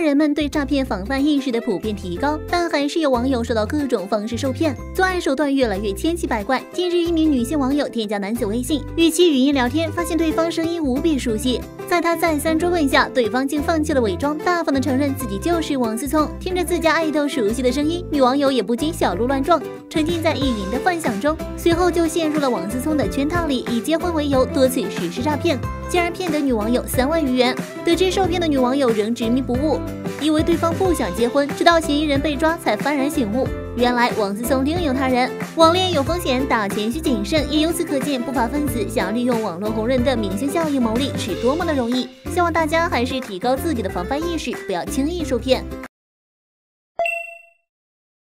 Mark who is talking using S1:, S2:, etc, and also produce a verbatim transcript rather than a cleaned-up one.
S1: 人们对诈骗防范意识的普遍提高，但还是有网友受到各种方式受骗，作案手段越来越千奇百怪。近日，一名女性网友添加男子微信，与其语音聊天，发现对方声音无比熟悉。在她再三追问下，对方竟放弃了伪装，大方的承认自己就是王思聪。听着自家爱豆熟悉的声音，女网友也不禁小鹿乱撞，沉浸在意淫的幻想中，随后就陷入了王思聪的圈套里，以结婚为由多次实施诈骗，竟然骗得女网友三万余元。得知受骗的女网友仍执迷不悟，以为对方不想结婚，直到嫌疑人被抓才幡然醒悟，原来王思聪另有他人。网恋有风险，打钱需谨慎，也由此可见，不法分子想要利用网络红人的明星效应牟利是多么的容易。希望大家还是提高自己的防范意识，不要轻易受骗。